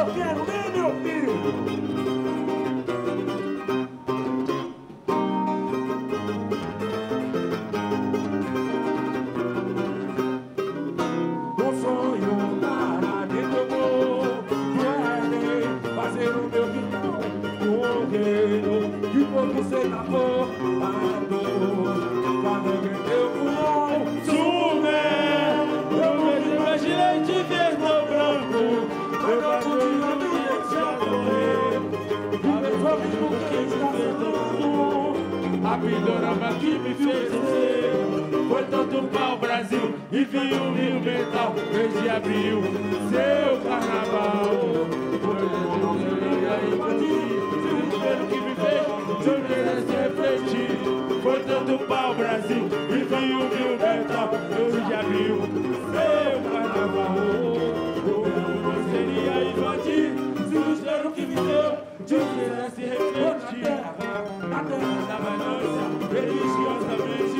eu quero ver meu filho. Um sonho para dentro do Éden, fazer o meu quintal um reino de pouco sei da cor, a dor, carrega meu pulmão, sumé. Eu mesmo imaginei te ver tão branco, eu não podia me deixar morrer. E pensou mesmo que está sendo a pindorama que me fez ser. Foi tanto pau-brasil e vi o Rio Metal, mês de abril, seu carnaval. Foi desespero que me fez, se eu quisesse refletir. Foi tanto pau-brasil e vi o Rio Metal, mês de abril, seu carnaval. Eu seria invadir, se o desespero que me deu, se eu quisesse refletir. Na terra da ganância, religiosamente,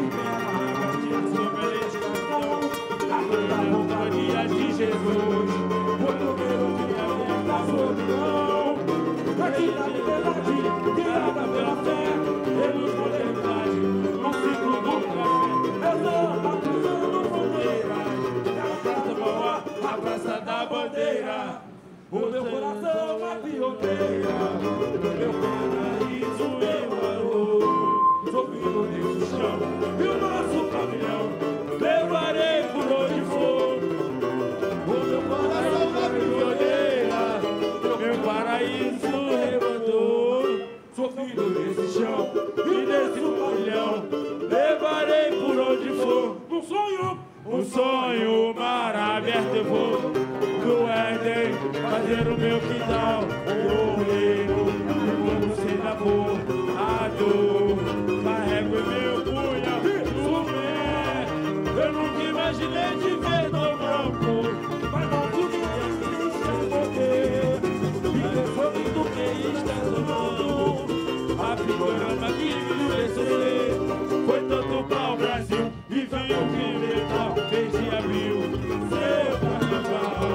a companhia de Jesus, vou comer o dia da solidão. Aqui na liberdade, criada pela fé, temos modernidade, no ciclo do café. Eu sou a cruzando fronteiras, a Praça Mauá, a Praça da Bandeira. O meu coração é pioneira, meu paraíso eu amo. Sou filho desse chão e o nosso pavilhão levarei por onde for. O meu coração é pioneira, meu paraíso levantou. Sou filho desse chão e desse pavilhão levarei por onde for. Um sonho, mar aberto eu vou do Éden, fazer o meu quintal, o reino, como se da cor, a dor, carrego em meu punho, sumé. Eu nunca imaginei te ver tão branco, mas não podia me deixar morrer. E pensou do que está sonando, a figurama que me fez sofrer. Foi tanto pau-brasil e vi o que metal, mês de abril, seu carnaval.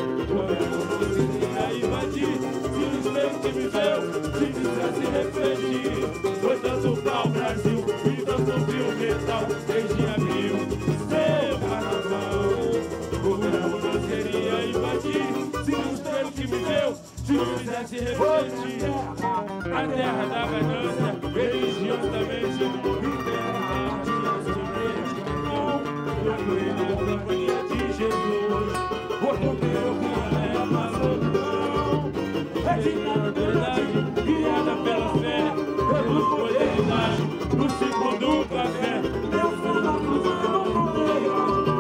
Que me deu, se quisesse refletir. Foi tanto pau-brasil e tanto fio metal, desde abril, seu carnaval. O meu não seria invadir, se o espelho que me deu, se quisesse refletir. A terra da ganância, religiosamente, e terra da companhia de Jesus. Vou comer o que é a solidão. É verdade, guiada pela fé, reduz modernidade, no ciclo do café. Eu sou da cruzando fronteira,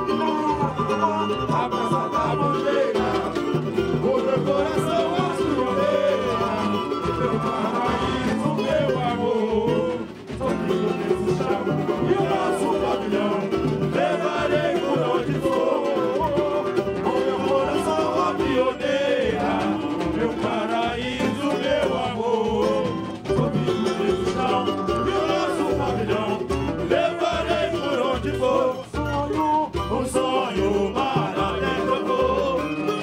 a Praça da Bandeira. O meu coração é pioneira, meu paraíso, meu amor. Sou filho desse chão e o nosso pavilhão levarei por onde for. O meu coração é pioneira, meu paraíso, meu amor. Sou filho desse chão e o nosso pavilhão levarei por onde for. Um sonho, maravilhoso.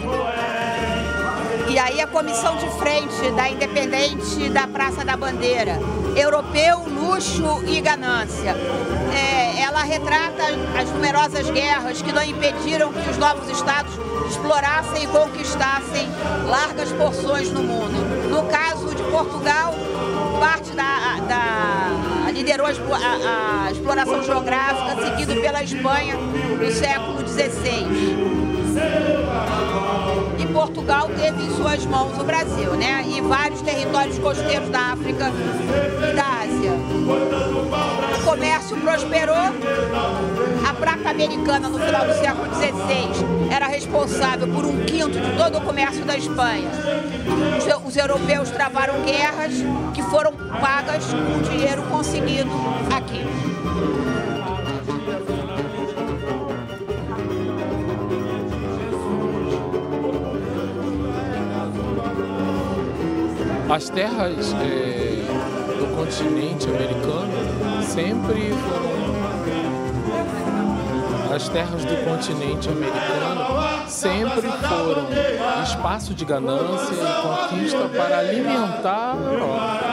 E aí a comissão de frente da Independente da Praça da Bandeira, Europeu, Luxo e Ganância. Ela retrata as numerosas guerras que não impediram que os novos estados explorassem e conquistassem largas porções no mundo. No caso de Portugal, parte liderou a exploração geográfica, seguido pela Espanha no século XVI. E Portugal teve em suas mãos o Brasil, né? E vários territórios costeiros da África e da Ásia. O comércio prosperou. A prata americana, no final do século XVI, era responsável por 1/5 de todo o comércio da Espanha. Os europeus travaram guerras que foram pagas com o dinheiro conseguido aqui. As terras do continente americano sempre foram... As terras do continente americano sempre foram espaço de ganância e conquista para alimentar a Europa.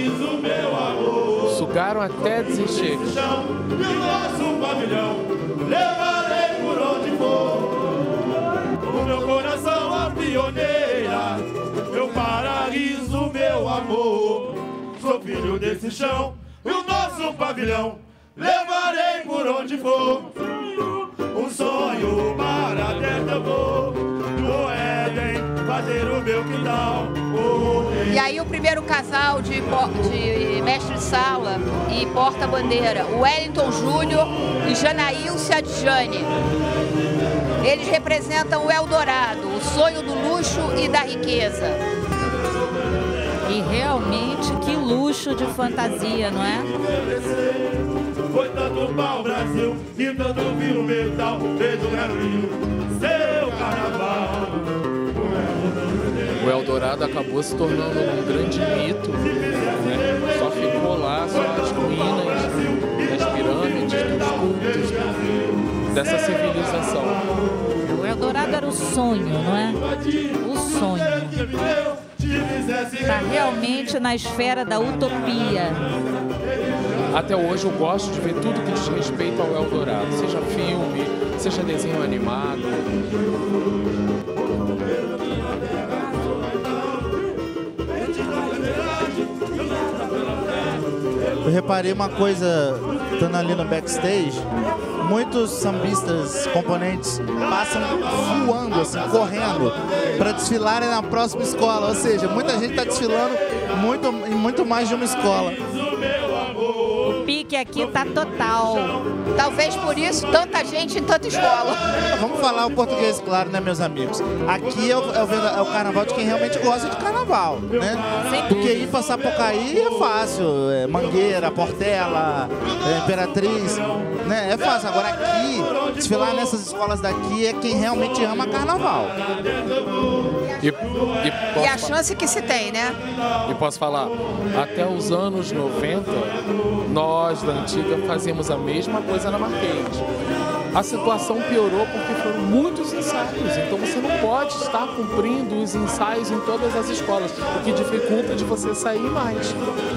Sugaram até desistir. E o nosso pavilhão levarei por onde for. O meu coração a pioneira, meu paraíso, meu amor. Sou filho desse chão e o nosso pavilhão levarei por onde for. Um sonho para a terra eu vou, no Éden fazer o meu quintal. E aí o primeiro casal de mestre-sala e porta-bandeira, Wellington Júnior e Janaílce Adjane. Eles representam o Eldorado, o sonho do luxo e da riqueza. E realmente, que luxo de fantasia, não é? Foi tanto pau Brasil e tanto vinho metal, fez o Rio seu carnaval. O Eldorado acabou se tornando um grande mito, né? Só ficou lá, só as ruínas das pirâmides, dos cultos, dessa civilização. O Eldorado era o sonho, não é? O sonho. Está realmente na esfera da utopia. Até hoje eu gosto de ver tudo que diz respeito ao Eldorado, seja filme, seja desenho animado. Eu reparei uma coisa, estando ali no backstage, muitos sambistas, componentes, passam voando, assim, correndo, para desfilarem na próxima escola. Ou seja, muita gente está desfilando em muito mais de uma escola. O pique aqui tá total. Talvez por isso tanta gente em tanta escola. Vamos falar o português, claro, né, meus amigos? Aqui é o carnaval de quem realmente gosta de carnaval, né? Porque ir pra Sapucaí é fácil, Mangueira, Portela, Imperatriz, né? É fácil. Agora aqui, desfilar nessas escolas daqui é quem realmente ama carnaval. E a chance que se tem, né? E posso falar, até os anos 90, nós da antiga fazíamos a mesma coisa na Marquês. A situação piorou porque foram muitos ensaios, então você não pode estar cumprindo os ensaios em todas as escolas, o que dificulta de você sair mais.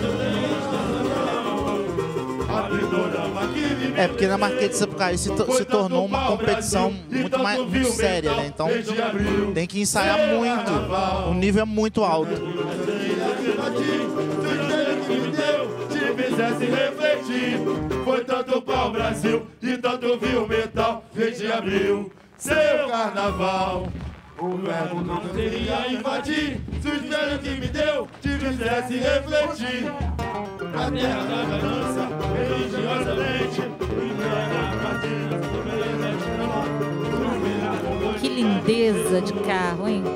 Porque na Marquês de Sapucaí se tornou uma competição muito séria, né? Então tem que ensaiar muito, o nível é muito alto. Fizesse refletir, foi tanto pau Brasil e tanto viu metal, fez de abril seu carnaval. O verbo não teria invadir, se o espelho que me deu te fizesse refletir. A terra da ganância, religiosamente, Que lindeza de carro, hein?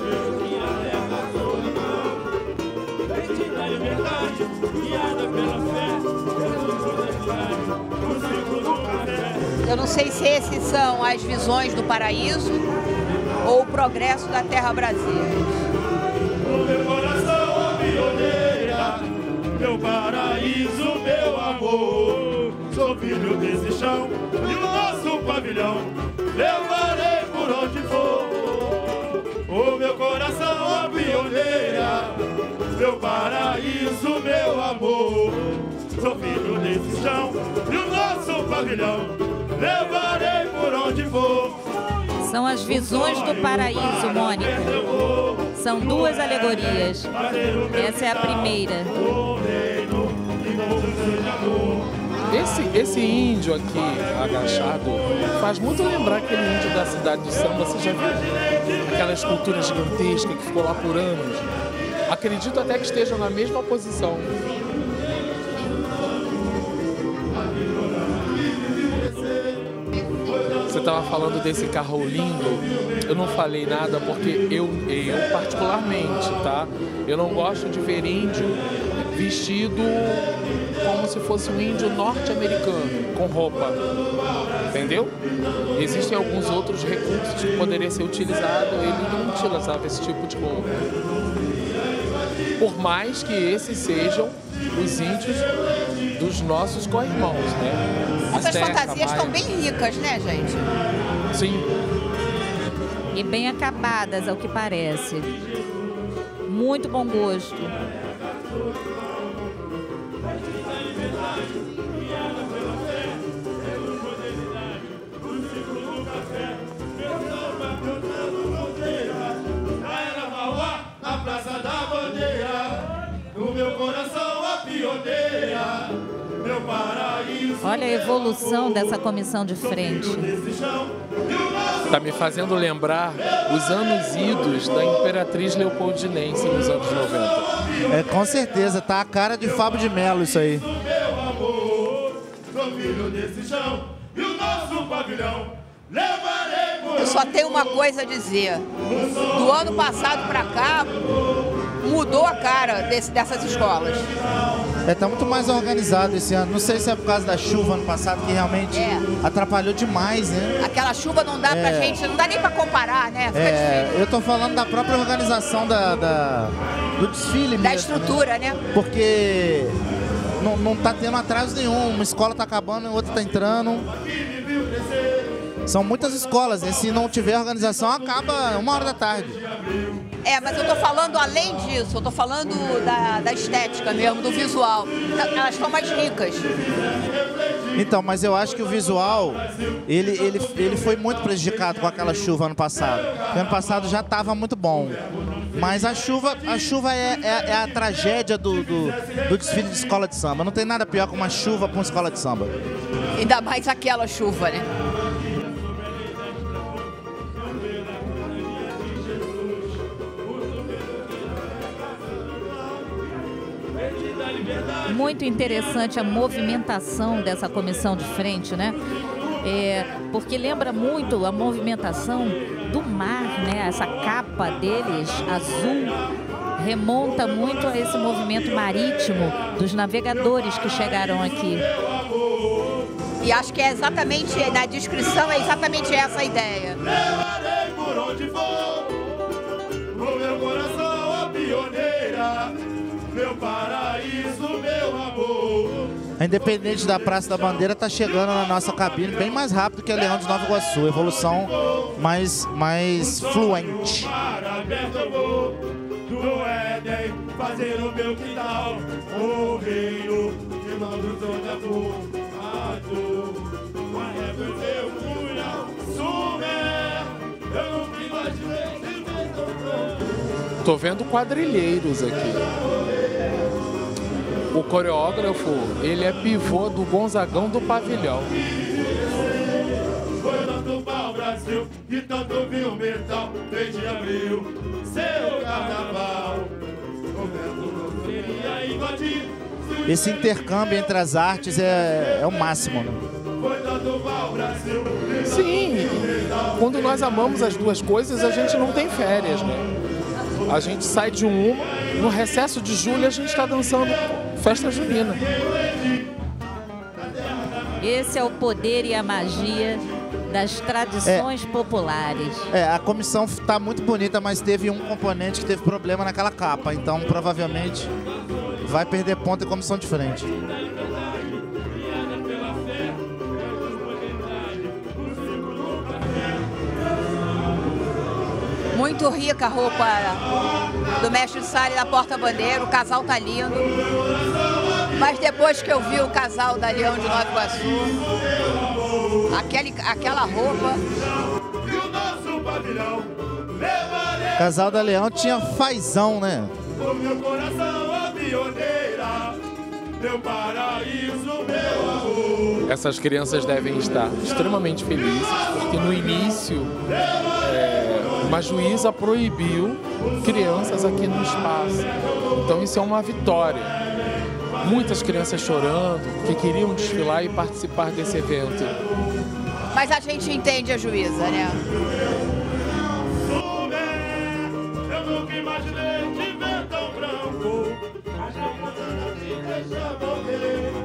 Eu não sei se esses são as visões do paraíso ou o progresso da Terra Brasil. O meu coração a pioneira, meu paraíso, meu amor. Sou filho desse chão e o nosso pavilhão levarei por onde for. O meu coração a pioneira, meu paraíso, meu amor. Sou filho desse chão e o nosso pavilhão levarei por onde for. São as visões do paraíso, Mônica. São duas alegorias. Essa é a primeira. Esse índio aqui, agachado, faz muito lembrar aquele índio da cidade do samba. Você já viu aquela escultura gigantesca que ficou lá por anos? Acredito até que estejam na mesma posição. Você estava falando desse carro lindo, eu não falei nada porque eu particularmente, tá? Eu não gosto de ver índio vestido como se fosse um índio norte-americano, com roupa, entendeu? Existem alguns outros recursos que poderiam ser utilizados, ele não utilizava esse tipo de roupa. Por mais que esses sejam os índios dos nossos co-irmãos, né? Essas fantasias estão bem ricas, né, gente? Sim. e bem acabadas, ao que parece. Muito bom gosto. Na Praça da Bandeira, no meu coração a pioneira, meu paraíso. Olha a evolução dessa comissão de frente. Está me fazendo lembrar os anos idos da Imperatriz Leopoldinense nos anos 90. É, com certeza, tá a cara de Fábio de Mello isso aí. Meu amor, sou filho desse chão e o nosso pavilhão. Eu só tenho uma coisa a dizer. Do ano passado para cá, mudou a cara dessas escolas. Tá muito mais organizado esse ano. Não sei se é por causa da chuva ano passado, que realmente atrapalhou demais, né? Aquela chuva não dá pra gente, não dá nem pra comparar, né? Fica difícil. Eu tô falando da própria organização do desfile mesmo. Da estrutura, né? Porque não tá tendo atraso nenhum. Uma escola tá acabando e outra tá entrando. São muitas escolas, e se não tiver organização, acaba 1h da tarde. Mas eu tô falando além disso, eu tô falando da estética mesmo, do visual. Elas estão mais ricas. Então, mas eu acho que o visual, ele foi muito prejudicado com aquela chuva ano passado. Ano passado já estava muito bom. Mas a chuva é a tragédia do desfile de escola de samba. Não tem nada pior que uma chuva para uma escola de samba. Ainda mais aquela chuva, né? Muito interessante a movimentação dessa comissão de frente, né? Porque lembra muito a movimentação do mar, né? Essa capa deles, azul, remonta muito a esse movimento marítimo dos navegadores que chegaram aqui. E acho que é exatamente, na descrição, é exatamente essa a ideia. Levarei por onde for, o meu coração a pioneira, meu paraíso, meu amor. A Independente da Praça da Bandeira está chegando na nossa cabine bem mais rápido que a Leão de Nova Iguaçu. Evolução mais fluente. Do Éden, fazer o meu quintal, o reino que mando toda por eu fui ao Sumer, eu nunca imaginei que Tô vendo quadrilheiros aqui. O coreógrafo, ele é pivô do Gonzagão do Pavilhão. Foi tanto pau-brasil e tanto vinho metal, desde abril, seu carnaval. O vento não queria invadir. Esse intercâmbio entre as artes é o máximo, né? Foi tanto pau-brasil. Sim, quando nós amamos as duas coisas, a gente não tem férias, né? A gente sai de uma, no recesso de julho a gente está dançando festa junina. Esse é o poder e a magia das tradições populares. A comissão está muito bonita, mas teve um componente que teve problema naquela capa. Então, provavelmente, vai perder ponto em comissão de frente. Muito rica a roupa do mestre Sari da Porta-Bandeira, o casal tá lindo. Mas depois que eu vi o casal da Leão de Nova Iguaçu, aquela roupa... Casal da Leão tinha fazão, né? O meu coração a pioneira, meu paraíso, meu amor. Essas crianças devem estar extremamente felizes, porque no início uma juíza proibiu crianças aqui no espaço. Então isso é uma vitória. Muitas crianças chorando, que queriam desfilar e participar desse evento. Mas a gente entende a juíza, né? Eu nunca imaginei te ver tão branco. Deixa morrer.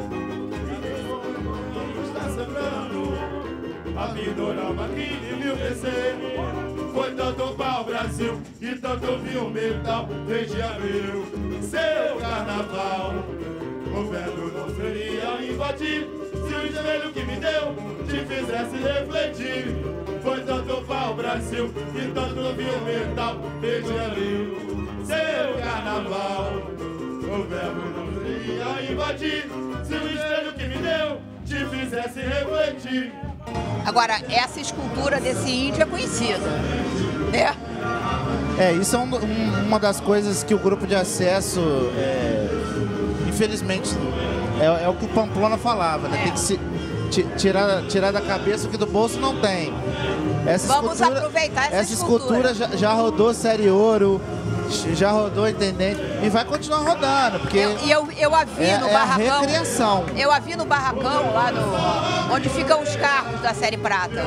Está sembrando a vidorama que me viu crescer. Foi tanto pau-brasil e tanto vinho metal, desde abril, seu carnaval. governo não seria invadir. Se o espelho que me deu te fizesse refletir. Foi tanto pau Brasil e tanto viu metal. Veja ali seu carnaval. O verbo não seria invadir. Se o espelho que me deu te fizesse refletir. Agora, essa escultura desse índio é conhecida, né? Isso é uma das coisas que o grupo de acesso, infelizmente, é o que o Pamplona falava, né? Tem que se tirar da cabeça o que do bolso não tem. Vamos aproveitar essa escultura. Já rodou Série Ouro, já rodou Intendente e vai continuar rodando, porque eu a vi no barracão. A recriação. Eu a vi no barracão lá onde ficam os carros da Série Prata.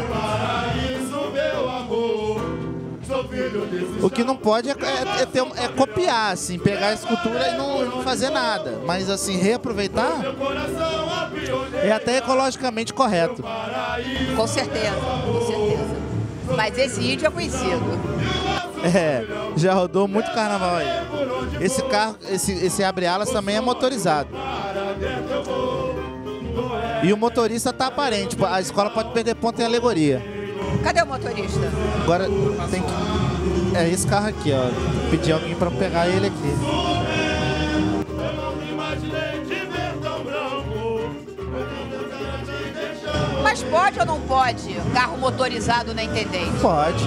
O que não pode é copiar, assim, pegar a escultura e não fazer nada. Mas, assim, reaproveitar é até ecologicamente correto. Com certeza, com certeza. Mas esse índio é conhecido. Já rodou muito carnaval aí. Esse carro, esse abre-alas também é motorizado. E o motorista tá aparente. A escola pode perder ponto em alegoria. Cadê o motorista? Agora tem que... É esse carro aqui, ó. Pedir alguém pra pegar ele aqui. Mas pode ou não pode carro motorizado na Intendente? Pode.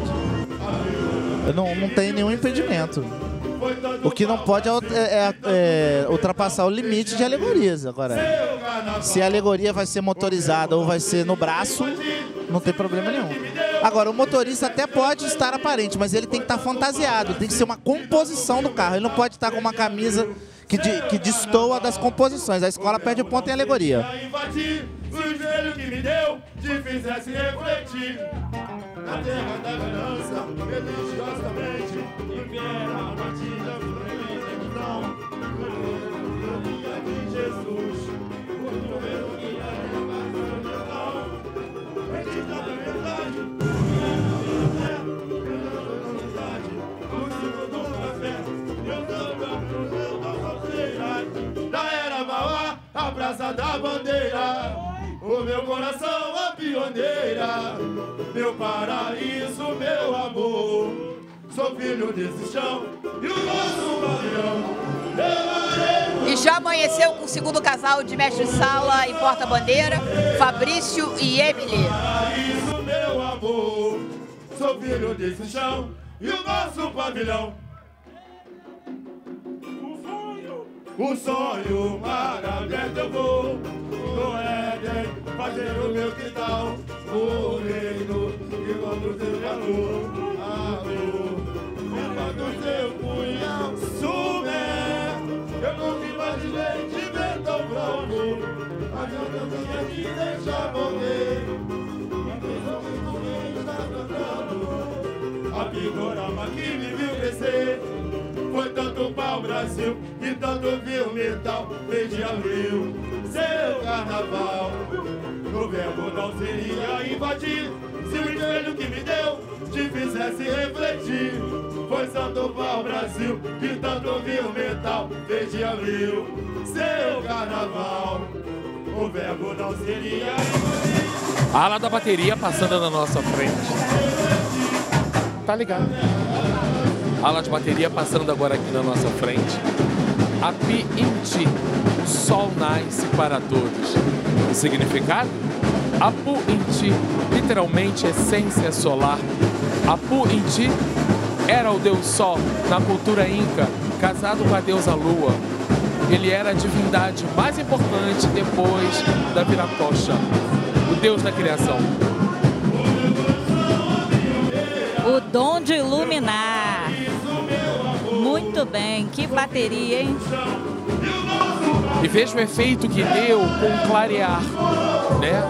Não tem nenhum impedimento. O que não pode é ultrapassar o limite de alegorias. Agora, se a alegoria vai ser motorizada ou vai ser no braço, não tem problema nenhum. Agora, o motorista até pode estar aparente, mas ele tem que estar fantasiado. Tem que ser uma composição do carro. Ele não pode estar com uma camisa que destoa das composições. A escola perde o ponto em alegoria. O espelho que me deu te fizesse refletir. Na terra da ganância, religiosamente, impera a batida fluida de Jesus. O número que é bendita da verdade, o segundo da fé, eu não da era Mauá, a praça da bandeira. O meu coração a pioneira, meu paraíso, meu amor. Sou filho desse chão e o nosso pavilhão. E já amanheceu com o segundo casal de mestre-sala e porta-bandeira, Fabrício e Emily. Paraíso, meu amor. Sou filho desse chão e o nosso pavilhão. O sonho, mar aberto eu vou no Éden, fazer o meu quintal, o reino que contra o seu calor, amor, levando o seu punhal, sumé. Eu nunca imaginei te ver tão pronto, mas eu não tinha que deixar morrer. A pigorama que me viu crescer. Foi tanto pau Brasil e tanto viu metal. Desde abril, seu carnaval. O verbo não seria invadir. Se o espelho que me deu te fizesse refletir. Foi tanto pau Brasil e tanto viu metal. Desde abril, seu carnaval. O verbo não seria invadir. A ala da bateria passando na nossa frente. Tá ligado? Ala de bateria passando agora aqui na nossa frente. Api Inti, o sol nasce para todos. O significado? Apu Inti, literalmente essência solar. Apu Inti era o deus sol na cultura inca, casado com a deusa lua. Ele era a divindade mais importante depois da Viratocha, o deus da criação. O dom de iluminar. Muito bem, que bateria, hein? E veja o efeito que deu com o clarear, né?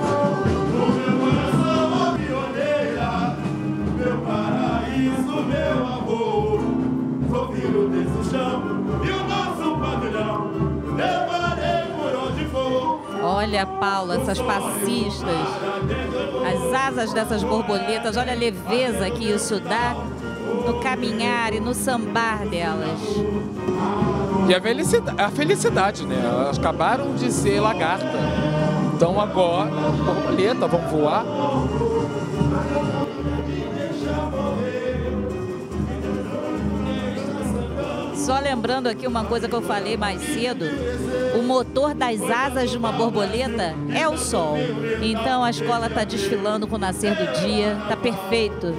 Meu paraíso, meu amor, sou filho desse chão e o nosso pavilhão, levarei por onde for. Olha, Paula, essas passistas, as asas dessas borboletas, olha a leveza que isso dá no caminhar e no sambar delas. E a felicidade, né? Elas acabaram de ser lagarta. Então agora, borboleta, vão voar. Só lembrando aqui uma coisa que eu falei mais cedo, o motor das asas de uma borboleta é o sol. Então a escola está desfilando com o nascer do dia, tá perfeito.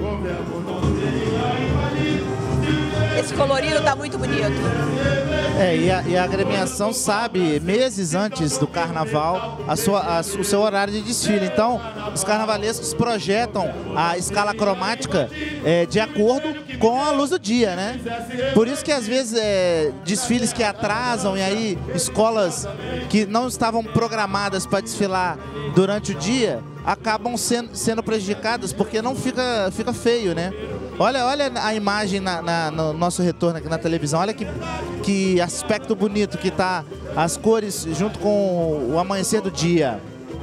Esse colorido tá muito bonito. E a agremiação sabe, meses antes do carnaval, o seu horário de desfile. Então, os carnavalescos projetam a escala cromática de acordo com a luz do dia, né? Por isso que, às vezes, desfiles que atrasam e aí escolas que não estavam programadas para desfilar durante o dia acabam sendo prejudicadas porque não fica feio, né? Olha a imagem no nosso retorno aqui na televisão. Olha que aspecto bonito que tá as cores junto com o amanhecer do dia.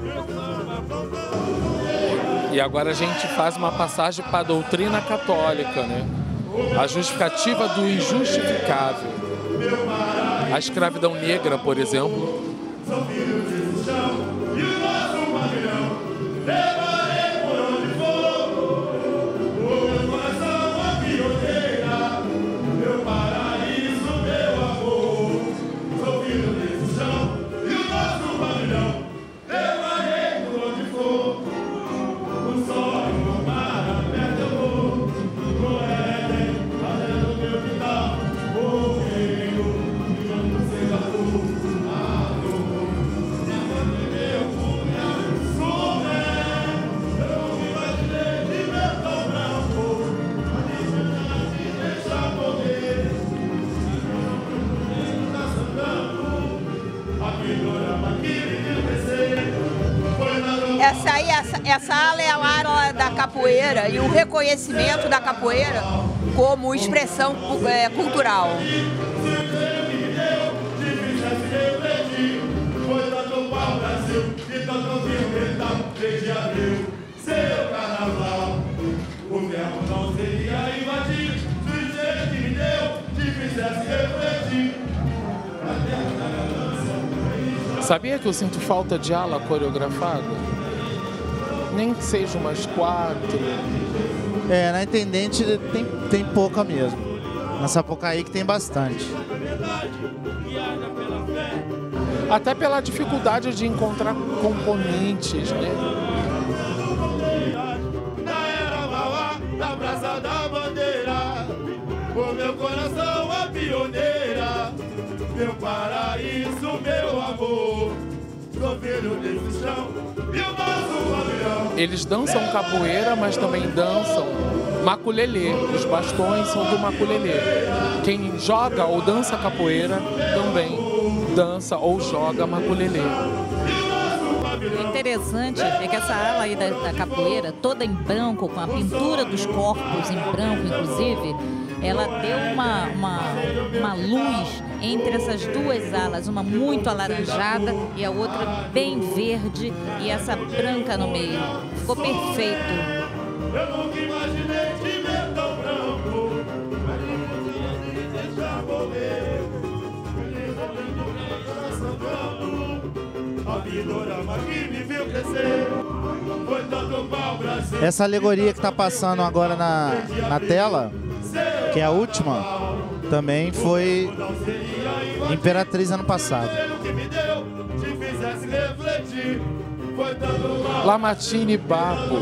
E agora a gente faz uma passagem para a doutrina católica, né? A justificativa do injustificável. A escravidão negra, por exemplo. Essa ala é a ala da capoeira e o reconhecimento da capoeira como expressão cultural. Sabia que eu sinto falta de ala coreografada? Nem que seja umas 4. Na Intendente tem pouca mesmo. Na Sapucaí que tem bastante. Até pela dificuldade de encontrar componentes, né? Na era Mauá, na Praça da Bandeira, o meu coração é pioneira, meu paraíso, meu amor, sou filho desse chão e o nosso pavilhão. Eles dançam capoeira, mas também dançam maculelê. Os bastões são do maculelê. Quem joga ou dança capoeira também dança ou joga maculelê. O interessante é que essa ala aí da capoeira, toda em branco, com a pintura dos corpos em branco, inclusive, ela deu uma luz entre essas duas alas, uma muito alaranjada e a outra bem verde e essa branca no meio. Ficou perfeito. Eu nunca imaginei te ver tão branco, deixa morrer. Essa alegoria que está passando agora na tela, que é a última, também foi Imperatriz ano passado. Lamartine Babo.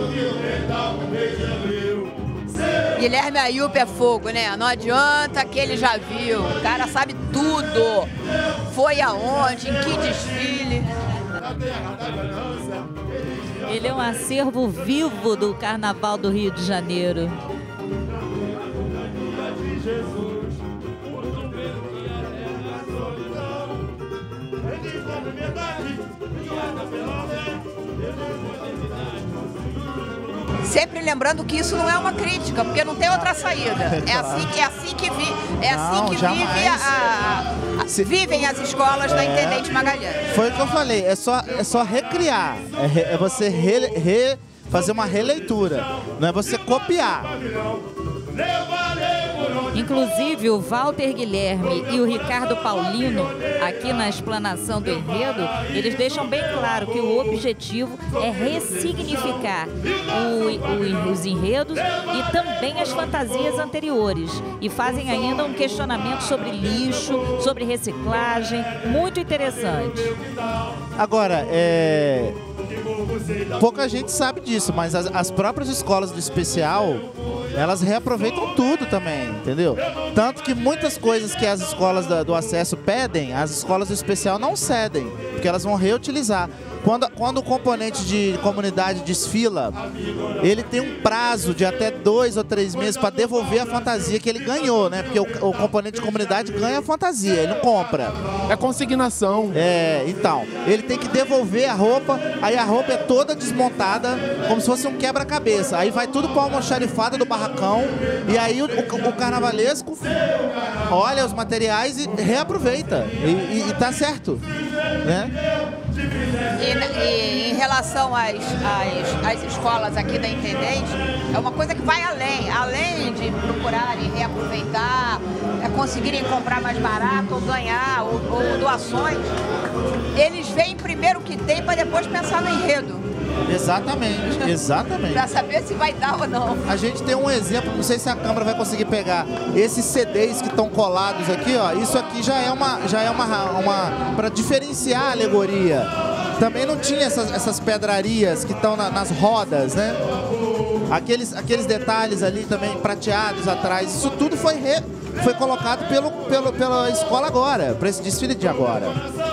Guilherme Ayup é fogo, né? Não adianta que ele já viu. O cara sabe tudo. Foi aonde, em que desfile. Ele é um acervo vivo do Carnaval do Rio de Janeiro. Sempre lembrando que isso não é uma crítica, porque não tem outra saída. É assim que vivem as escolas da Intendente Magalhães. Foi o que eu falei, é só recriar, é você fazer uma releitura, não é você copiar. Levarei por onde Inclusive, o Walter Guilherme e o Ricardo Paulino, aqui na explanação do enredo, eles deixam bem claro que o objetivo é ressignificar os enredos e também as fantasias anteriores. E fazem ainda um questionamento sobre lixo, sobre reciclagem, muito interessante. Agora, pouca gente sabe disso, mas as próprias escolas do especial, elas reaproveitam tudo também, entendeu? Tanto que muitas coisas que as escolas do acesso pedem, as escolas do especial não cedem, porque elas vão reutilizar. Quando o componente de comunidade desfila, ele tem um prazo de até 2 ou 3 meses para devolver a fantasia que ele ganhou, né? Porque o componente de comunidade ganha a fantasia, ele não compra. É consignação. Então, ele tem que devolver a roupa, aí a roupa é toda desmontada, como se fosse um quebra-cabeça. Aí vai tudo para a almoxarifada do barracão, e aí o carnavalesco olha os materiais e reaproveita. E tá certo, né? E em relação às escolas aqui da Intendente, é uma coisa que vai além de procurarem reaproveitar, conseguirem comprar mais barato ou ganhar, ou doações. Eles veem primeiro o que tem para depois pensar no enredo. Exatamente, exatamente. Para saber se vai dar ou não. A gente tem um exemplo, não sei se a câmera vai conseguir pegar esses CDs que estão colados aqui, ó. Isso aqui já é uma para diferenciar a alegoria. Também não tinha essas pedrarias que estão nas rodas, né? Aqueles detalhes ali também prateados atrás. Isso tudo foi colocado pela escola agora, para esse desfile de agora.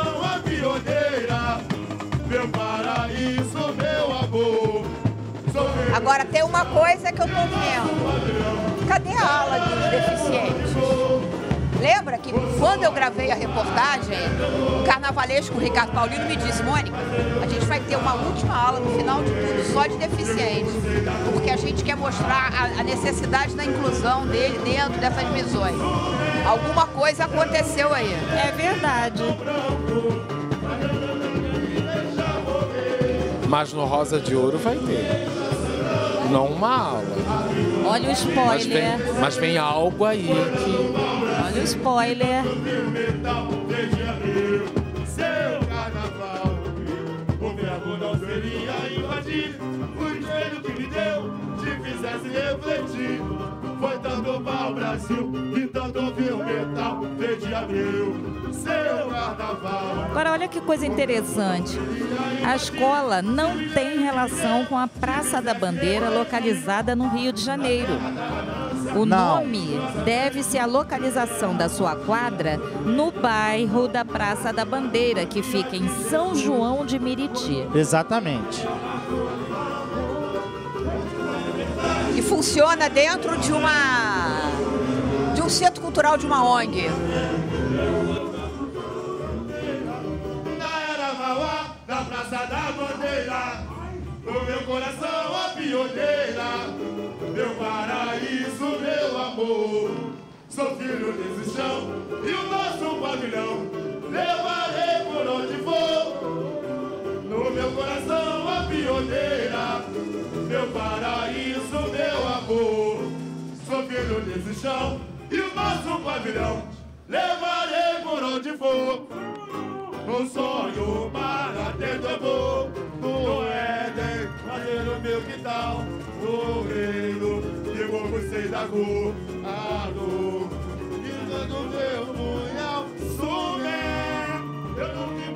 Meu paraíso, meu amor. Agora tem uma coisa que eu tô vendo. Cadê a ala dos deficientes? Lembra que quando eu gravei a reportagem, o carnavalesco Ricardo Paulino me disse: Mônica, a gente vai ter uma última aula no final de tudo só de deficientes, porque a gente quer mostrar a necessidade da inclusão dele dentro dessas visões. Alguma coisa aconteceu aí. É verdade. Mas no Rosa de Ouro vai ter. Não uma aula. Olha o spoiler. Mas vem algo aí que... Olha o spoiler. Seu carnaval, o verbo não seria invadir. O espelho que me deu te fizesse refletir. Foi tanto para o Brasil e tanto ouvir o metal desde abril. Seu carnaval. Agora, olha que coisa interessante. A escola não tem relação com a Praça da Bandeira, localizada no Rio de Janeiro. O nome deve-se à localização da sua quadra no bairro da Praça da Bandeira, que fica em São João de Meriti. Exatamente. E funciona dentro de um centro cultural de uma ONG. Na Praça da Bandeira, no meu coração a pioneira, meu paraíso, meu amor. Sou filho desse chão e o nosso pavilhão levarei por onde for. No meu coração a pioneira, meu paraíso, meu amor. Sou filho desse chão e o nosso pavilhão levarei por onde for. Um sonho para dentro eu vou, no Éden, fazer o meu quintal, no reino, que vou você da cor, a dor, e dando meu punhal, sumé, eu nunca